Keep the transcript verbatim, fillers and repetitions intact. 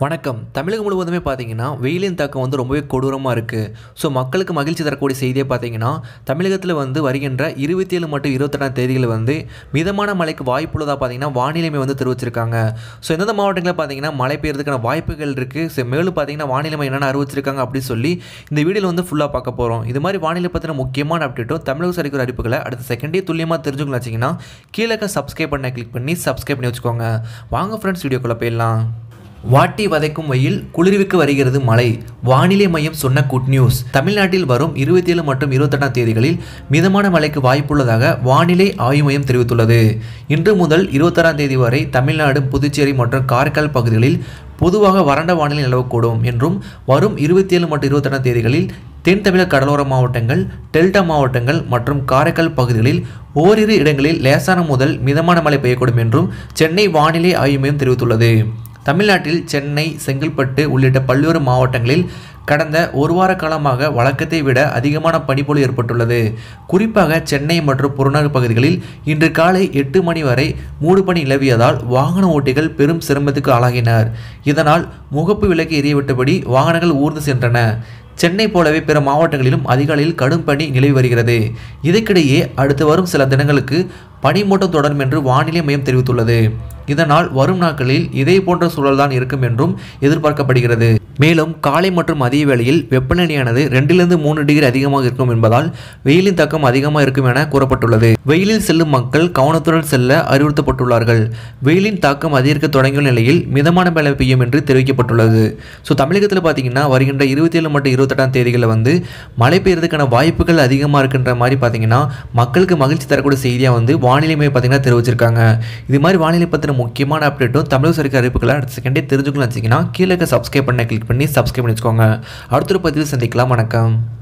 வணக்கம். தமிழகம் முழுவதுமே பார்த்தீங்கன்னா வெயிலின் தாக்கம் வந்து ரொம்பவே கொடூரமாக இருக்குது. ஸோ மக்களுக்கு மகிழ்ச்சி தரக்கூடிய செய்தியை பார்த்தீங்கன்னா தமிழகத்தில் வந்து வருகின்ற இருபத்தி ஏழு மற்றும் இருபத்தெட்டாம் தேதிகளில் வந்து மிதமான மழைக்கு வாய்ப்புள்ளதாக பார்த்தீங்கன்னா வானிலைமை வந்து தெரிவிச்சிருக்காங்க. ஸோ எந்தெந்த மாவட்டங்களில் பார்த்தீங்கன்னா மழை பெய்யறதுக்கான வாய்ப்புகள் இருக்குது. ஸோ மேலும் பார்த்தீங்கன்னா வானிலைமை என்னென்ன அறிவிச்சிருக்காங்க அப்படின்னு சொல்லி இந்த வீடியோவில் வந்து ஃபுல்லாக பார்க்க போகிறோம். இது மாதிரி வானிலை பற்றின முக்கியமான அப்டேட்டும் தமிழக சரிக்கிற அறிவிப்புகளை அடுத்த செகண்டே துல்லியமாக தெரிஞ்சுக்கணும் வச்சிங்கன்னா கீழே சப்ஸ்கிரைப் பண்ண கிளிக் பண்ணி சப்ஸ்கிரைப் பண்ணி வச்சுக்கோங்க. வாங்க ஃப்ரெண்ட்ஸ், வீடியோக்குள்ளே போயிடலாம். வாட்டி வதைக்கும் வெயில், குளிர்விக்கு வருகிறது மழை. வானிலை மையம் சொன்ன குட் நியூஸ். தமிழ்நாட்டில் வரும் இருபத்தி ஏழு மற்றும் இருபத்தெட்டாம் தேதிகளில் மிதமான மழைக்கு வாய்ப்புள்ளதாக வானிலை ஆய்வு மையம் தெரிவித்துள்ளது. இன்று முதல் இருபத்தாறாம் தேதி வரை தமிழ்நாடு, புதுச்சேரி மற்றும் காரைக்கால் பகுதிகளில் பொதுவாக வறண்ட வானிலை நிலவக்கூடும் என்றும் வரும் இருபத்தி ஏழு மற்றும் இருபத்தெட்டாம் தேதிகளில் தென் தமிழக கடலோர மாவட்டங்கள், டெல்டா மாவட்டங்கள் மற்றும் காரைக்கால் பகுதிகளில் ஓரிரு இடங்களில் லேசான முதல் மிதமான மழை பெய்யக்கூடும் என்றும் சென்னை வானிலை ஆய்வு மையம் தெரிவித்துள்ளது. தமிழ்நாட்டில் சென்னை, செங்கல்பட்டு உள்ளிட்ட பல்வேறு மாவட்டங்களில் கடந்த ஒரு வார காலமாக வழக்கத்தை விட அதிகமான பனிப்பொழிவு ஏற்பட்டுள்ளது. குறிப்பாக சென்னை மற்றும் புறநகர் பகுதிகளில் இன்று காலை எட்டு மணி வரை மூடுபனி நிலவியதால் வாகன ஓட்டிகள் பெரும் சிரமத்துக்கு ஆளாகினர். இதனால் முகப்பு விலக்கி எரியவிட்டபடி வாகனங்கள் ஊர்ந்து சென்றன. சென்னை போலவே பிற மாவட்டங்களிலும் அதிகாலையில் கடும் பனி நிலவி வருகிறது. இதற்கிடையே அடுத்து வரும் சில தினங்களுக்கு பனிமூட்டம் தொடரும் என்று வானிலை மையம் தெரிவித்துள்ளது. இதனால் வரும் நாட்களில் இதே போன்ற சூழல்தான் இருக்கும் என்றும் எதிர்பார்க்கப்படுகிறது. மேலும் காலை மற்றும் மதிய வேளையில் வெப்பநிலையானது ரெண்டிலிருந்து மூன்று டிகிரி அதிகமாக இருக்கும் என்பதால் வெயிலின் தாக்கம் அதிகமாக இருக்கும் என கூறப்பட்டுள்ளது. வெயிலில் செல்லும் மக்கள் கவனத்துடன் செல்ல அறிவுறுத்தப்பட்டுள்ளார்கள். வெயிலின் தாக்கம் அதிகரிக்க தொடங்கிய நிலையில் மிதமான மழை பெய்யும் என்று தெரிவிக்கப்பட்டுள்ளது. ஸோ தமிழகத்தில் பார்த்தீங்கன்னா வருகின்ற இருபத்தி ஏழு மற்றும் இருபத்தெட்டாம் தேதிகளில் வந்து மழை பெய்யறதுக்கான வாய்ப்புகள் அதிகமாக இருக்கின்ற மாதிரி பார்த்தீங்கன்னா மக்களுக்கு மகிழ்ச்சி தரக்கூடிய செய்தியாக வந்து வானிலை மையம் பார்த்தீங்கன்னா தெரிவிச்சிருக்காங்க. இது மாதிரி வானிலை பற்றின முக்கியமான அப்டேட்டும் தமிழக சரிக்கிற அறிவிப்புகளை அடுத்த செகண்டே தெரிஞ்சுக்கலாம் வச்சிங்கன்னா கீழே சப்ஸ்கிரைப் பண்ண கிளிக் பண்ணி சப்ஸ்கிரைப் பண்ணி வச்சுக்கோங்க. அடுத்த ஒரு பதிவு சந்திக்கலாம். வணக்கம்.